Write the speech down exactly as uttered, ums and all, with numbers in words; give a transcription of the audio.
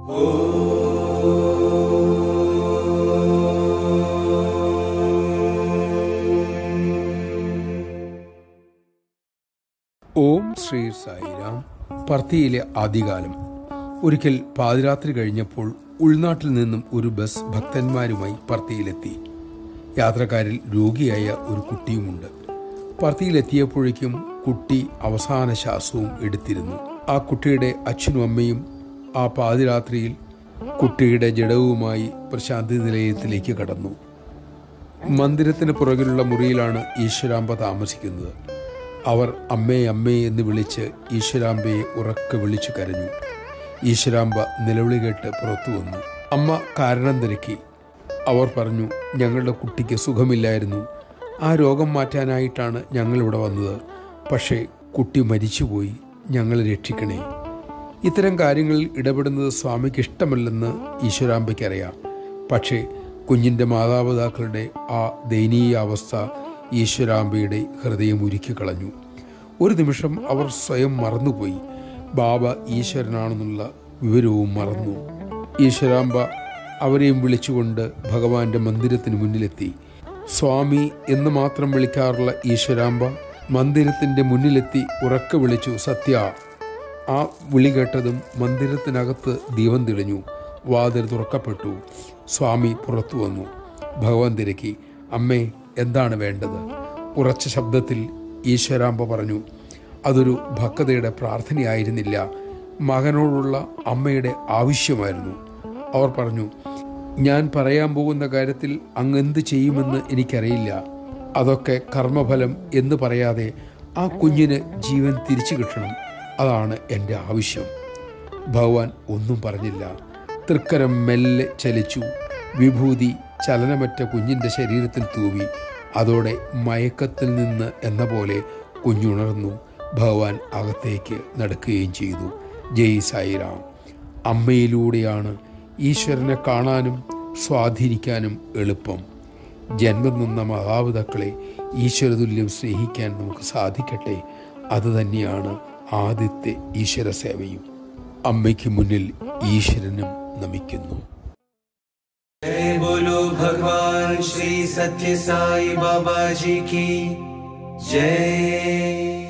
ഓം ശ്രീ സായിരാം. പർത്തിയിലെ ആദ്യകാലം. ഒരിക്കൽ പാതിരാത്രി കഴിഞ്ഞപ്പോൾ ഉൾനാട്ടിൽ നിന്നും ഒരു ബസ് ഭക്തന്മാരുമായി പർത്തിയിലെത്തി. യാത്രക്കാരിൽ രോഗിയായ ഒരു കുട്ടിയുമുണ്ട്. പർത്തിയിലെത്തിയപ്പോഴേക്കും കുട്ടി അവസാന ശ്വാസവും എടുത്തിരുന്നു. ആ കുട്ടിയുടെ അച്ഛനും അമ്മയും ആ പാതിരാത്രിയിൽ കുട്ടിയുടെ ജഡവുമായി പ്രശാന്തി നിലയത്തിലേക്ക് കടന്നു. മന്ദിരത്തിന് പുറകിലുള്ള മുറിയിലാണ് ഈശ്വരാംബ താമസിക്കുന്നത്. അവർ അമ്മേ അമ്മേ എന്ന് വിളിച്ച് ഈശ്വരാംബയെ ഉറക്കെ വിളിച്ചു കരഞ്ഞു. ഈശ്വരാംബ നിലവിളി കേട്ട് പുറത്തു വന്നു. അമ്മ കാരണം തിരക്കി. അവർ പറഞ്ഞു, ഞങ്ങളുടെ കുട്ടിക്ക് സുഖമില്ലായിരുന്നു. ആ രോഗം മാറ്റാനായിട്ടാണ് ഞങ്ങളിവിടെ വന്നത്. പക്ഷേ കുട്ടി മരിച്ചുപോയി. ഞങ്ങളെ രക്ഷിക്കണേ. ഇത്തരം കാര്യങ്ങളിൽ ഇടപെടുന്നത് സ്വാമിക്ക് ഇഷ്ടമല്ലെന്ന് ഈശ്വരാംബയ്ക്കറിയാം. പക്ഷേ കുഞ്ഞിൻ്റെ മാതാപിതാക്കളുടെ ആ ദയനീയ അവസ്ഥ ഈശ്വരാംബയുടെ ഹൃദയം ഉരുക്കി കളഞ്ഞു. ഒരു നിമിഷം അവർ സ്വയം മറന്നുപോയി. ബാബ ഈശ്വരനാണെന്നുള്ള വിവരവും മറന്നു. ഈശ്വരാംബ അവരെയും വിളിച്ചുകൊണ്ട് ഭഗവാന്റെ മന്ദിരത്തിന് മുന്നിലെത്തി. സ്വാമി എന്ന് മാത്രം വിളിക്കാറുള്ള ഈശ്വരാംബ മന്ദിരത്തിൻ്റെ മുന്നിലെത്തി ഉറക്കെ വിളിച്ചു, സത്യ. ആ വിളി കേട്ടതും മന്ദിരത്തിനകത്ത് ദീപം തെളിഞ്ഞു. വാതിൽ തുറക്കപ്പെട്ടു. സ്വാമി പുറത്തു വന്നു. ഭഗവാൻ തിരക്കി, അമ്മേ, എന്താണ് വേണ്ടത്? ഉറച്ച ശബ്ദത്തിൽ ഈശ്വരാംബ പറഞ്ഞു. അതൊരു ഭക്തയുടെ പ്രാർത്ഥനയായിരുന്നില്ല, മകനോടുള്ള അമ്മയുടെ ആവശ്യമായിരുന്നു. അവർ പറഞ്ഞു, ഞാൻ പറയാൻ പോകുന്ന കാര്യത്തിൽ അങ്ങ് എന്ത് ചെയ്യുമെന്ന് എനിക്കറിയില്ല. അതൊക്കെ കർമ്മഫലം എന്ന് പറയാതെ ആ കുഞ്ഞിന് ജീവൻ തിരിച്ചു കിട്ടണം. അതാണ് എൻ്റെ ആവശ്യം. ഭഗവാൻ ഒന്നും പറഞ്ഞില്ല. തൃക്കരം മെല്ലെ ചലിച്ചു. വിഭൂതി ചലനമറ്റ കുഞ്ഞിൻ്റെ ശരീരത്തിൽ തൂവി. അതോടെ മയക്കത്തിൽ നിന്ന് എന്ന പോലെ കുഞ്ഞുണർന്നു. ഭഗവാൻ അകത്തേക്ക് നടക്കുകയും ചെയ്തു. ജയ് സായിറാം. അമ്മയിലൂടെയാണ് ഈശ്വരനെ കാണാനും സ്വാധീനിക്കാനും എളുപ്പം. ജന്മം നിന്ന മാതാപിതാക്കളെ ഈശ്വരതുല്യം സ്നേഹിക്കാൻ നമുക്ക് സാധിക്കട്ടെ. അതുതന്നെയാണ് ആദ്യത്തെ ഈശ്വര സേവയും. അമ്മയ്ക്ക് മുന്നിൽ ഈശ്വരനും നമിക്കുന്നു. जय बोलो भगवान श्री सत्य साई बाबा जी की जय।